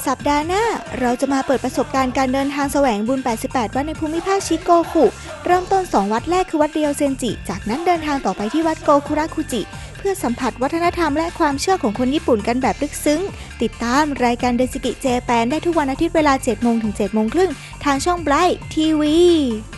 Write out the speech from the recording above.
สัปดาห์หน้าเราจะมาเปิดประสบการณ์การเดินทางแสวงบุญ 88 วัดในภูมิภาคชิโกคุเริ่มต้น 2 วัดแรกคือวัดเรียวเซนจิจากนั้นเดินทางต่อไปที่วัดโกคุระคุจิเพื่อสัมผัสวัฒนธรรมและความเชื่อของคนญี่ปุ่นกันแบบลึกซึ้งติดตามรายการเดซิกิเจแปนได้ทุกวันอาทิตย์เวลา 7 โมงถึง 7 โมงครึ่งทางช่องไบรท์ทีวี